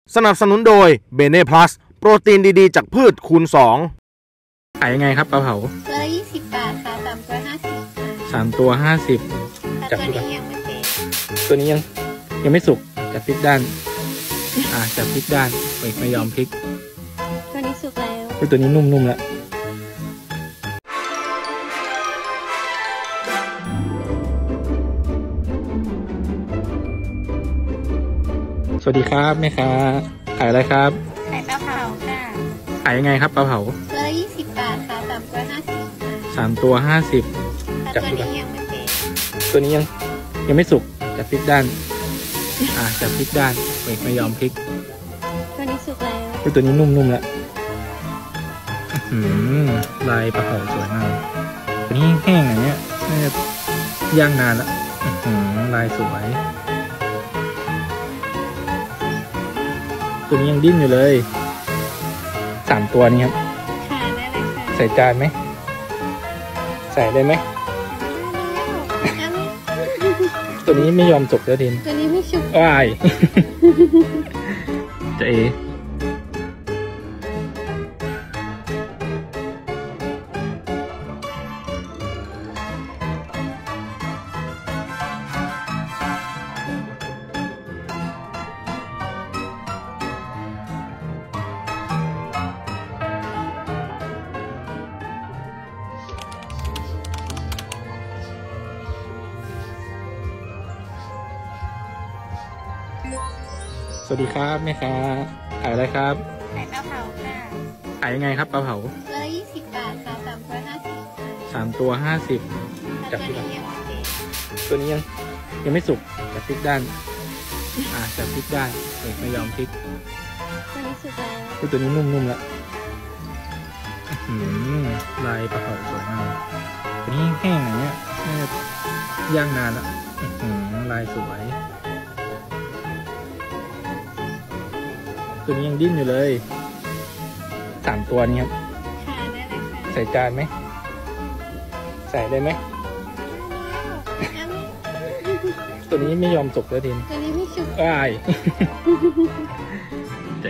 สนับสนุนโดยเบเน่พลัสโปรตีนดีๆจากพืชคูณ2ขายยังไงครับปลาเผาตัวละ20 บาทค่ะ 3 ตัว 50 จับตัวนี้ยังไม่เป็นตัวนี้ยังไม่สุกจับพลิกด้านจับพลิกด้านไม่ยอมพลิกตัวนี้สุกแล้วตัวนี้นุ่มๆแล้วสวัสดีครับแม่ค้าขายอะไรครับขายปลาเผาค่ะขายยังไงครับปลาเผาตัวละ20 บาทค่ะ 3 ตัว 50 จับตัวนี้ยังไม่เป็นตัวนี้ยังไม่สุกจับพลิกด้านจับพลิกด้านไม่ยอมพลิกตัวนี้สุกแล้วตัวนี้นุ่มๆแล้วลายปลาเผาสวยมากตัวนี้แห้งอย่างเงี้ยน่าจะย่างนานแล้วลายสวยตัวนี้ยังดิ้นอยู่เลย3 ตัวนี้ครับค่ะได้เลยค่ะใส่จานไหมใส่ได้ไหมตัวนี้ไม่ยอมสุกแล้วดินตัวนี้ไม่สุกว้ายจะสวัสดีครับแม่ค้าขายอะไรครับขายปลาเผาค่ะขายยังไงครับปลาเผาตัวละ20 บาทค่ะ 3 ตัว 50จับตัวนี้ยังไม่เป็นตัวนี้ยังไม่สุกจับพลิกด้านจับพลิกด้านไม่ยอมพลิกตัวนี้สุกแล้วตัวนี้นุ่มๆแล้วลายปลาเผาสวยมากตัวนี้แห้งอย่างเงี้ยน่าจะย่างนานแล้วลายสวยตัวนี้ยังดิ้นอยู่เลย3 ตัวนี้ครับค่ะได้เลยค่ะใส่จานไหมใส่ได้ไหมตัวนี้ไม่ยอมสุกแล้วดินตัวนี้ไม่สุกว้ายจะ